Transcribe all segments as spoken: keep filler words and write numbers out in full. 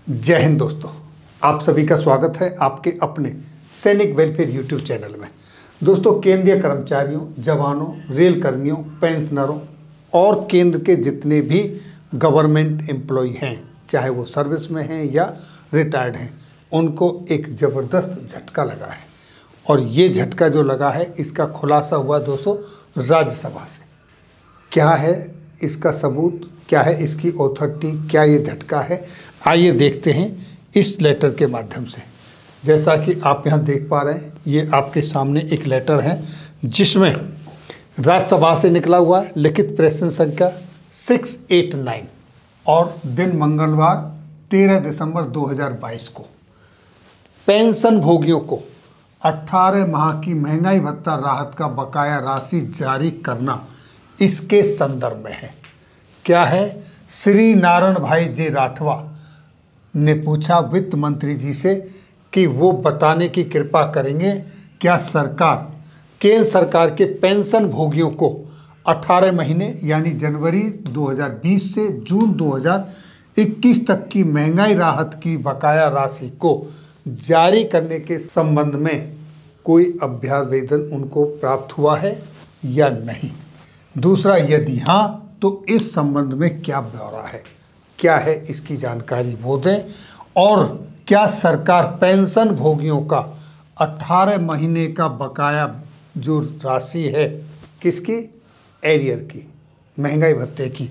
जय हिंद दोस्तों, आप सभी का स्वागत है आपके अपने सैनिक वेलफेयर यूट्यूब चैनल में। दोस्तों, केंद्रीय कर्मचारियों, जवानों, रेल कर्मियों, पेंशनरों और केंद्र के जितने भी गवर्नमेंट एम्प्लॉय हैं, चाहे वो सर्विस में हैं या रिटायर्ड हैं, उनको एक ज़बरदस्त झटका लगा है। और ये झटका जो लगा है, इसका खुलासा हुआ दोस्तों राज्यसभा से। क्या है इसका सबूत, क्या है इसकी ऑथोरिटी, क्या ये झटका है, आइए देखते हैं इस लेटर के माध्यम से। जैसा कि आप यहाँ देख पा रहे हैं, ये आपके सामने एक लेटर है जिसमें राज्यसभा से निकला हुआ है, लिखित प्रेषण संख्या सिक्स एट नाइन और दिन मंगलवार तेरह दिसंबर दो हज़ार बाईस को पेंशन भोगियों को अठारह माह की महंगाई भत्ता राहत का बकाया राशि जारी करना, इसके संदर्भ में है। क्या है? श्री नारायण भाई जे राठवा ने पूछा वित्त मंत्री जी से कि वो बताने की कृपा करेंगे क्या सरकार केंद्र सरकार के पेंशन भोगियों को अठारह महीने यानी जनवरी दो हज़ार बीस से जून दो हज़ार इक्कीस तक की महंगाई राहत की बकाया राशि को जारी करने के संबंध में कोई अभ्यावेदन उनको प्राप्त हुआ है या नहीं। दूसरा, यदि हाँ तो इस संबंध में क्या ब्यौरा है, क्या है इसकी जानकारी वो दें। और क्या सरकार पेंशन भोगियों का अठारह महीने का बकाया जो राशि है, किसकी, एरियर की, महंगाई भत्ते की,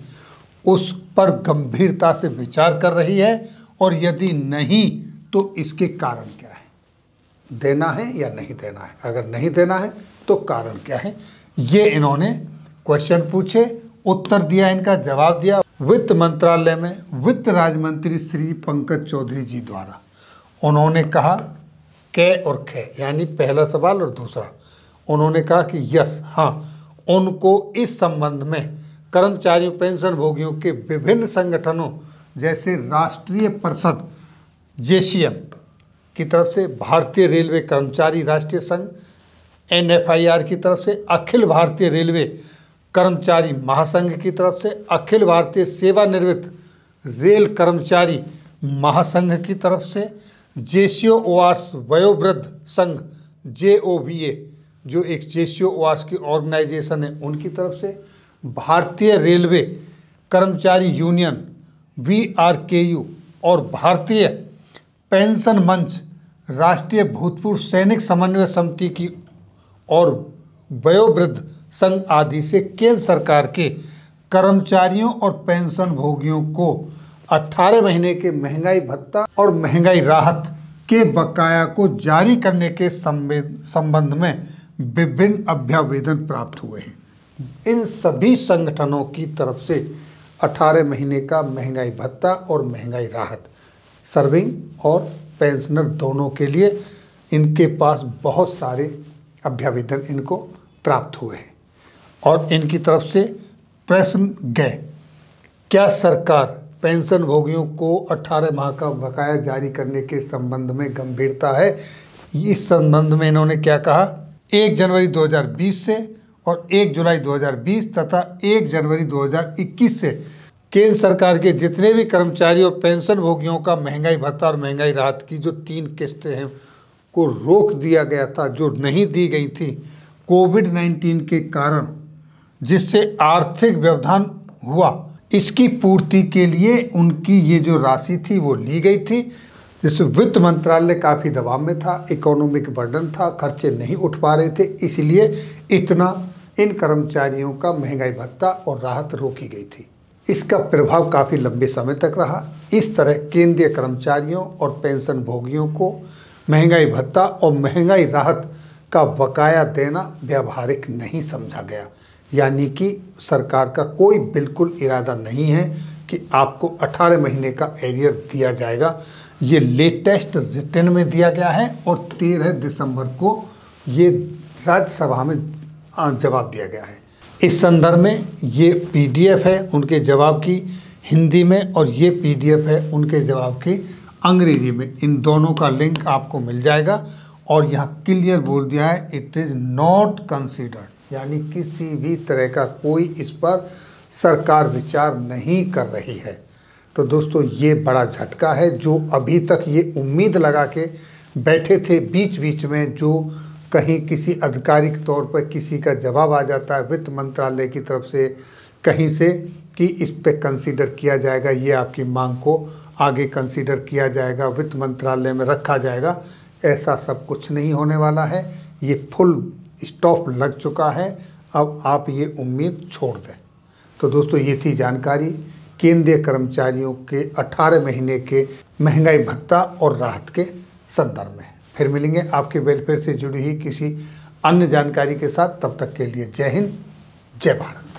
उस पर गंभीरता से विचार कर रही है, और यदि नहीं तो इसके कारण क्या है, देना है या नहीं देना है। अगर नहीं देना है तो कारण क्या है, ये इन्होंने क्वेश्चन पूछे, उत्तर दिया, इनका जवाब दिया वित्त मंत्रालय में वित्त राज्य मंत्री श्री पंकज चौधरी जी द्वारा। उन्होंने कहा कै और खे यानी पहला सवाल और दूसरा, उन्होंने कहा कि यस, हाँ, उनको इस संबंध में कर्मचारियों पेंशन भोगियों के विभिन्न संगठनों जैसे राष्ट्रीय परिषद जेसीएम की तरफ से, भारतीय रेलवे कर्मचारी राष्ट्रीय संघ एन एफ आई आर की तरफ से, अखिल भारतीय रेलवे कर्मचारी महासंघ की तरफ से, अखिल भारतीय सेवानिवृत्त रेल कर्मचारी महासंघ की तरफ से, जेसीओ ओआर्स वयोवृद्ध संघ जे ओ वी ए जो एक जेसीओ ओआर्स की ऑर्गेनाइजेशन है उनकी तरफ से, भारतीय रेलवे कर्मचारी union V R K U और भारतीय पेंशन मंच, राष्ट्रीय भूतपूर्व सैनिक समन्वय समिति की और वयोवृद्ध संघ आदि से केंद्र सरकार के कर्मचारियों और पेंशन भोगियों को अठारह महीने के महंगाई भत्ता और महंगाई राहत के बकाया को जारी करने के संबंध में विभिन्न अभ्यावेदन प्राप्त हुए हैं। इन सभी संगठनों की तरफ से अठारह महीने का महंगाई भत्ता और महंगाई राहत सर्विंग और पेंशनर दोनों के लिए इनके पास बहुत सारे अभ्यावेदन इनको प्राप्त हुए हैं। और इनकी तरफ से प्रश्न गए, क्या सरकार पेंशन भोगियों को अठारह माह का बकाया जारी करने के संबंध में गंभीरता है। इस संबंध में इन्होंने क्या कहा, एक जनवरी दो हज़ार बीस से और एक जुलाई दो हज़ार बीस तथा एक जनवरी दो हज़ार इक्कीस से केंद्र सरकार के जितने भी कर्मचारी और पेंशन भोगियों का महंगाई भत्ता और महंगाई राहत की जो तीन किस्तें हैं को रोक दिया गया था, जो नहीं दी गई थी कोविड नाइन्टीन के कारण, जिससे आर्थिक व्यवधान हुआ, इसकी पूर्ति के लिए उनकी ये जो राशि थी वो ली गई थी। जिससे वित्त मंत्रालय काफ़ी दबाव में था, इकोनॉमिक बर्डन था, खर्चे नहीं उठ पा रहे थे, इसलिए इतना इन कर्मचारियों का महंगाई भत्ता और राहत रोकी गई थी। इसका प्रभाव काफ़ी लंबे समय तक रहा। इस तरह केंद्रीय कर्मचारियों और पेंशन भोगियों को महंगाई भत्ता और महंगाई राहत का बकाया देना व्यावहारिक नहीं समझा गया, यानी कि सरकार का कोई बिल्कुल इरादा नहीं है कि आपको अठारह महीने का एरियर दिया जाएगा। ये लेटेस्ट रिटर्न में दिया गया है और तेरह दिसंबर को ये राज्यसभा में जवाब दिया गया है। इस संदर्भ में ये पी डी एफ है उनके जवाब की हिंदी में, और ये पी डी एफ है उनके जवाब की अंग्रेजी में। इन दोनों का लिंक आपको मिल जाएगा। और यहाँ क्लियर बोल दिया है, इट इज़ नॉट कंसिडर्ड, यानी किसी भी तरह का कोई इस पर सरकार विचार नहीं कर रही है। तो दोस्तों ये बड़ा झटका है। जो अभी तक ये उम्मीद लगा के बैठे थे बीच बीच में, जो कहीं किसी आधिकारिक तौर पर किसी का जवाब आ जाता है वित्त मंत्रालय की तरफ से कहीं से कि इस पे कंसीडर किया जाएगा, ये आपकी मांग को आगे कंसीडर किया जाएगा, वित्त मंत्रालय में रखा जाएगा, ऐसा सब कुछ नहीं होने वाला है। ये फुल स्टॉप लग चुका है। अब आप ये उम्मीद छोड़ दें। तो दोस्तों ये थी जानकारी केंद्रीय कर्मचारियों के अठारह महीने के महंगाई भत्ता और राहत के संदर्भ में। फिर मिलेंगे आपके वेलफेयर से जुड़ी ही किसी अन्य जानकारी के साथ। तब तक के लिए जय हिंद, जय भारत।